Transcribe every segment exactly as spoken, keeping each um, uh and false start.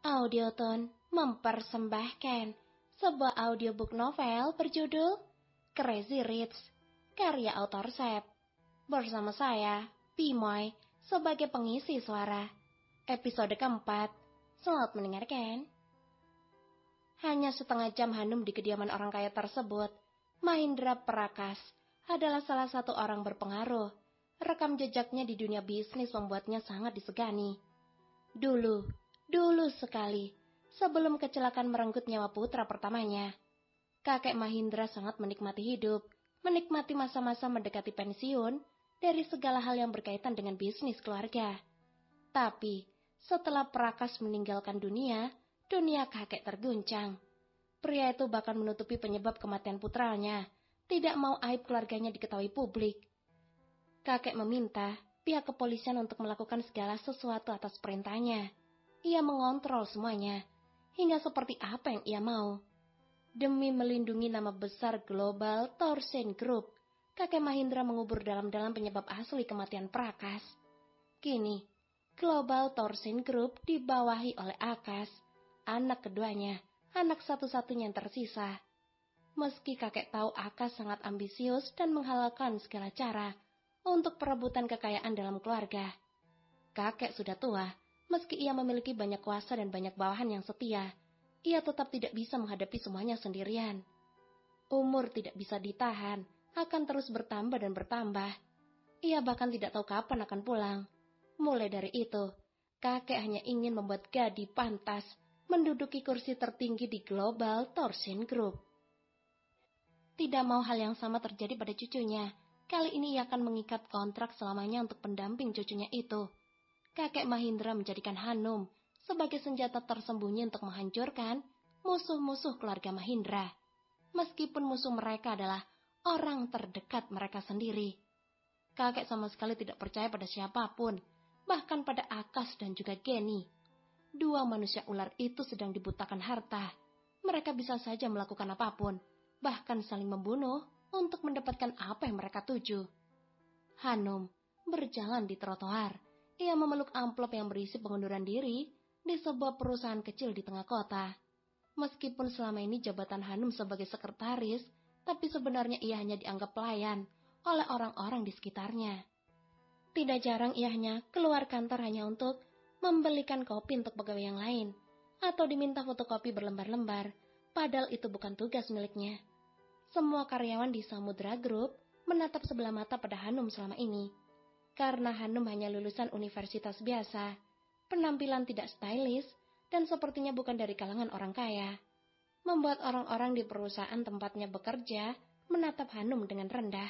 Audioton mempersembahkan sebuah audiobook novel berjudul Crazy Rich, karya author Sep. Bersama saya, Pimoy, sebagai pengisi suara. Episode keempat, selamat mendengarkan. Hanya setengah jam Hanum di kediaman orang kaya tersebut, Mahindra Prakas adalah salah satu orang berpengaruh. Rekam jejaknya di dunia bisnis membuatnya sangat disegani. Dulu, dulu sekali, sebelum kecelakaan merenggut nyawa putra pertamanya, kakek Mahindra sangat menikmati hidup, menikmati masa-masa mendekati pensiun dari segala hal yang berkaitan dengan bisnis keluarga. Tapi, setelah Prakas meninggalkan dunia, dunia kakek terguncang. Pria itu bahkan menutupi penyebab kematian putranya, tidak mau aib keluarganya diketahui publik. Kakek meminta pihak kepolisian untuk melakukan segala sesuatu atas perintahnya. Ia mengontrol semuanya, hingga seperti apa yang ia mau. Demi melindungi nama besar Global Thorsen Group, kakek Mahindra mengubur dalam-dalam penyebab asli kematian Prakas. Kini, Global Thorsen Group dibawahi oleh Akas, anak keduanya, anak satu-satunya yang tersisa. Meski kakek tahu Akas sangat ambisius dan menghalalkan segala cara untuk perebutan kekayaan dalam keluarga. Kakek sudah tua, meski ia memiliki banyak kuasa dan banyak bawahan yang setia, ia tetap tidak bisa menghadapi semuanya sendirian. Umur tidak bisa ditahan, akan terus bertambah dan bertambah. Ia bahkan tidak tahu kapan akan pulang. Mulai dari itu, kakek hanya ingin membuat Gadi pantas menduduki kursi tertinggi di Global Thorsen Group. Tidak mau hal yang sama terjadi pada cucunya. Kali ini ia akan mengikat kontrak selamanya untuk pendamping cucunya itu. Kakek Mahindra menjadikan Hanum sebagai senjata tersembunyi untuk menghancurkan musuh-musuh keluarga Mahindra. Meskipun musuh mereka adalah orang terdekat mereka sendiri. Kakek sama sekali tidak percaya pada siapapun, bahkan pada Akas dan juga Geni. Dua manusia ular itu sedang dibutakan harta. Mereka bisa saja melakukan apapun, bahkan saling membunuh untuk mendapatkan apa yang mereka tuju. Hanum berjalan di trotoar. Ia memeluk amplop yang berisi pengunduran diri di sebuah perusahaan kecil di tengah kota. Meskipun selama ini jabatan Hanum sebagai sekretaris, tapi sebenarnya ia hanya dianggap pelayan oleh orang-orang di sekitarnya. Tidak jarang ia hanya keluar kantor hanya untuk membelikan kopi untuk pegawai yang lain, atau diminta fotokopi berlembar-lembar, padahal itu bukan tugas miliknya. Semua karyawan di Samudra Group menatap sebelah mata pada Hanum selama ini. Karena Hanum hanya lulusan universitas biasa, penampilan tidak stylish, dan sepertinya bukan dari kalangan orang kaya. Membuat orang-orang di perusahaan tempatnya bekerja menatap Hanum dengan rendah.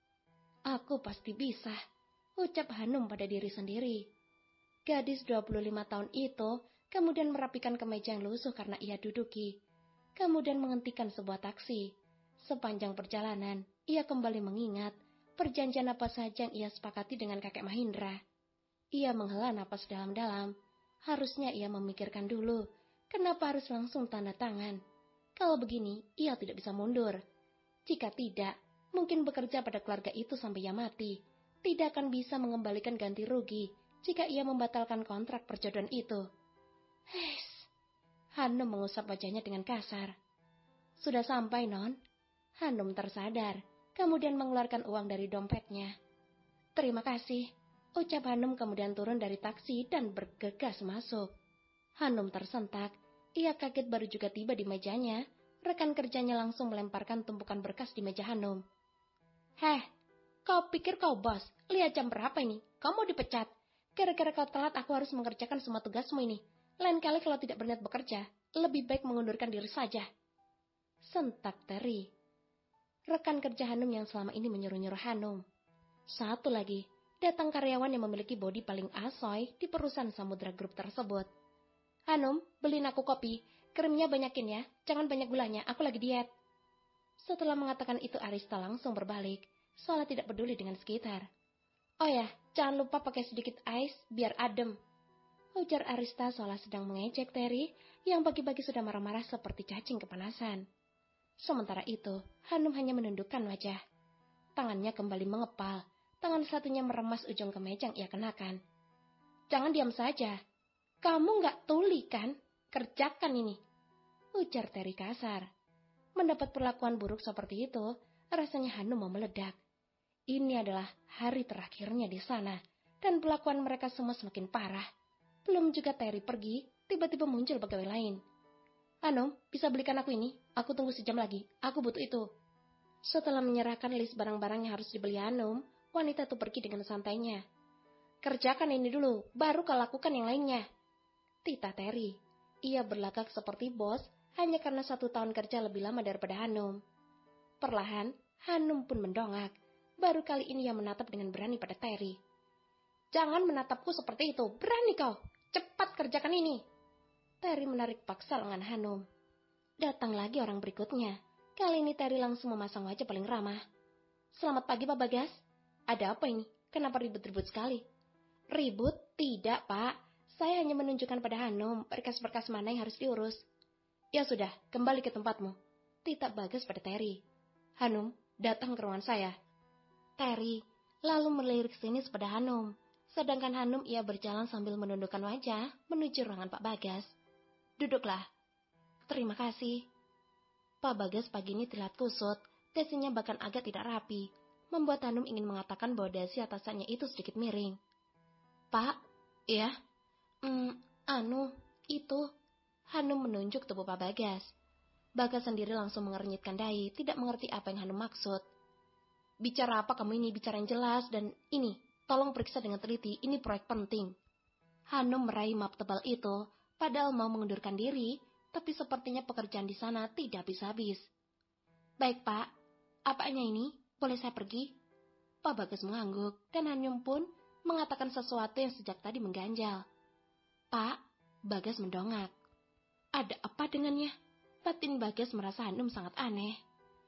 Aku pasti bisa, ucap Hanum pada diri sendiri. Gadis dua puluh lima tahun itu kemudian merapikan kemeja yang lusuh karena ia duduki. Kemudian menghentikan sebuah taksi. Sepanjang perjalanan, ia kembali mengingat perjanjian apa saja yang ia sepakati dengan kakek Mahindra. Ia menghela napas dalam-dalam. Harusnya ia memikirkan dulu, kenapa harus langsung tanda tangan. Kalau begini, ia tidak bisa mundur. Jika tidak, mungkin bekerja pada keluarga itu sampai ia mati. Tidak akan bisa mengembalikan ganti rugi jika ia membatalkan kontrak perjodohan itu. Hes, Hanum mengusap wajahnya dengan kasar. Sudah sampai, Non? Hanum tersadar, kemudian mengeluarkan uang dari dompetnya. Terima kasih, ucap Hanum kemudian turun dari taksi dan bergegas masuk. Hanum tersentak, ia kaget baru juga tiba di mejanya, rekan kerjanya langsung melemparkan tumpukan berkas di meja Hanum. Heh, kau pikir kau bos? Lihat jam berapa ini? Kau mau dipecat? Gara-gara kau telat aku harus mengerjakan semua tugasmu ini. Lain kali kalau tidak berniat bekerja, lebih baik mengundurkan diri saja. Sentak Teri. Rekan kerja Hanum yang selama ini menyuruh-nyuruh Hanum. Satu lagi, datang karyawan yang memiliki bodi paling asoy di perusahaan Samudra Group tersebut. Hanum, beliin aku kopi. Krimnya banyakin ya, jangan banyak gulanya, aku lagi diet. Setelah mengatakan itu Arista langsung berbalik, seolah tidak peduli dengan sekitar. Oh ya, jangan lupa pakai sedikit ais biar adem. Ujar Arista seolah sedang mengejek Teri yang pagi-pagi sudah marah-marah seperti cacing kepanasan. Sementara itu, Hanum hanya menundukkan wajah. Tangannya kembali mengepal, tangan satunya meremas ujung kemeja yang ia kenakan. Jangan diam saja. Kamu nggak tuli kan? kerjakan ini, ujar Terry kasar. Mendapat perlakuan buruk seperti itu, rasanya Hanum mau meledak. Ini adalah hari terakhirnya di sana, dan perlakuan mereka semua semakin parah. Belum juga Terry pergi, tiba-tiba muncul pegawai lain. Hanum, bisa belikan aku ini? Aku tunggu sejam lagi, aku butuh itu. Setelah menyerahkan list barang-barang yang harus dibeli Hanum, wanita itu pergi dengan santainya. Kerjakan ini dulu, baru kau lakukan yang lainnya. Tita Terry. Ia berlagak seperti bos hanya karena satu tahun kerja lebih lama daripada Hanum. Perlahan, Hanum pun mendongak. Baru kali ini ia menatap dengan berani pada Terry. Jangan menatapku seperti itu, berani kau. Cepat kerjakan ini. Terry menarik paksa lengan Hanum. Datang lagi orang berikutnya. Kali ini Terry langsung memasang wajah paling ramah. Selamat pagi Pak Bagas. Ada apa ini? Kenapa ribut-ribut sekali? Ribut? Tidak Pak. Saya hanya menunjukkan pada Hanum berkas-berkas mana yang harus diurus. Ya sudah, kembali ke tempatmu. Tita Bagas pada Terry. Hanum, datang ke ruangan saya. Terry lalu melirik sini pada Hanum. Sedangkan Hanum ia berjalan sambil menundukkan wajah menuju ruangan Pak Bagas. Duduklah. Terima kasih. Pak Bagas pagi ini terlihat kusut, dasinya bahkan agak tidak rapi, membuat Hanum ingin mengatakan bahwa dasi atasannya itu sedikit miring. Pak, ya, hmm, anu, itu. Hanum menunjuk tubuh Pak Bagas. Bagas sendiri langsung mengernyitkan dahi, tidak mengerti apa yang Hanum maksud. Bicara apa kamu ini, bicara yang jelas, dan ini, tolong periksa dengan teliti, ini proyek penting. Hanum meraih map tebal itu, padahal mau mengundurkan diri, tapi sepertinya pekerjaan di sana tidak habis-habis. Baik Pak, apanya ini? Boleh saya pergi? Pak Bagas mengangguk, dan Hanum pun mengatakan sesuatu yang sejak tadi mengganjal. Pak, Bagas mendongak. Ada apa dengannya? Batin Bagas merasa Hanum sangat aneh.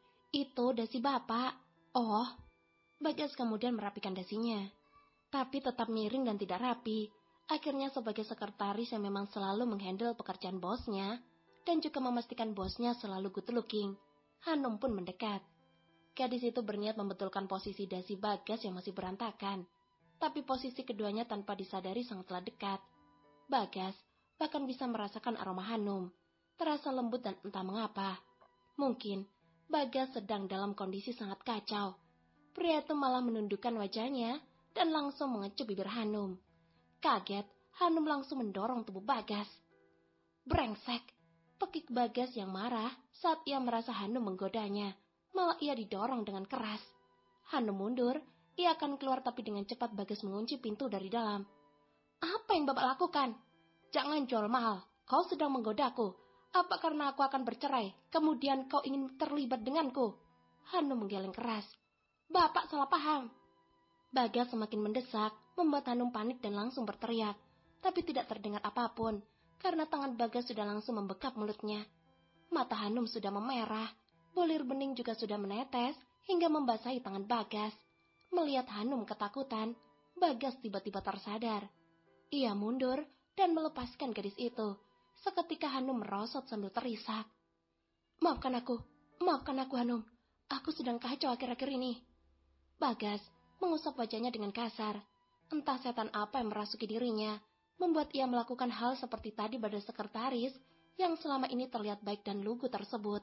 Itu dasi Bapak. Oh, Bagas kemudian merapikan dasinya. Tapi tetap miring dan tidak rapi. Akhirnya sebagai sekretaris yang memang selalu menghandle pekerjaan bosnya, dan juga memastikan bosnya selalu good looking, Hanum pun mendekat. Gadis itu berniat membetulkan posisi dasi Bagas yang masih berantakan. Tapi posisi keduanya tanpa disadari sangatlah dekat. Bagas bahkan bisa merasakan aroma Hanum. Terasa lembut dan entah mengapa. Mungkin Bagas sedang dalam kondisi sangat kacau. Pria itu malah menundukkan wajahnya dan langsung mengecup bibir Hanum. Kaget, Hanum langsung mendorong tubuh Bagas. Brengsek! Pekik Bagas yang marah saat ia merasa Hanum menggodanya. Malah ia didorong dengan keras. Hanum mundur, ia akan keluar tapi dengan cepat Bagas mengunci pintu dari dalam. Apa yang Bapak lakukan? Jangan jual mahal, kau sedang menggodaku. Apa karena aku akan bercerai, kemudian kau ingin terlibat denganku? Hanum menggeleng keras. Bapak salah paham. Bagas semakin mendesak, membuat Hanum panik dan langsung berteriak. Tapi tidak terdengar apapun, karena tangan Bagas sudah langsung membekap mulutnya. Mata Hanum sudah memerah, bulir bening juga sudah menetes, hingga membasahi tangan Bagas. Melihat Hanum ketakutan, Bagas tiba-tiba tersadar. Ia mundur dan melepaskan gadis itu. Seketika Hanum merosot sambil terisak. Maafkan aku, maafkan aku Hanum. Aku sedang kacau akhir-akhir ini. Bagas mengusap wajahnya dengan kasar. Entah setan apa yang merasuki dirinya, membuat ia melakukan hal seperti tadi pada sekretaris yang selama ini terlihat baik dan lugu tersebut.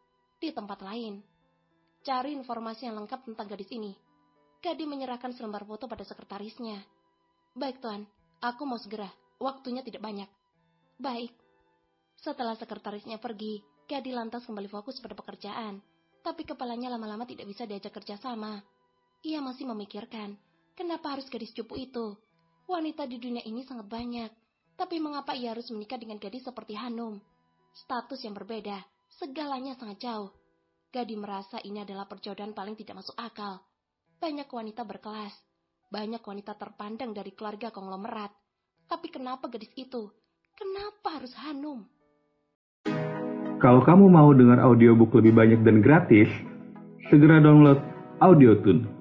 Di tempat lain, cari informasi yang lengkap tentang gadis ini. Gadi menyerahkan selembar foto pada sekretarisnya. Baik Tuan, aku mau segera, waktunya tidak banyak. Baik. Setelah sekretarisnya pergi, Gadi lantas kembali fokus pada pekerjaan. Tapi kepalanya lama-lama tidak bisa diajak kerja sama. Ia masih memikirkan, kenapa harus gadis cupu itu? Wanita di dunia ini sangat banyak. Tapi mengapa ia harus menikah dengan gadis seperti Hanum? Status yang berbeda, segalanya sangat jauh. Gadi merasa ini adalah perjodohan paling tidak masuk akal. Banyak wanita berkelas. Banyak wanita terpandang dari keluarga konglomerat. Tapi kenapa gadis itu? Kenapa harus Hanum? Kalau kamu mau dengar audiobook lebih banyak dan gratis, segera download Audiotune.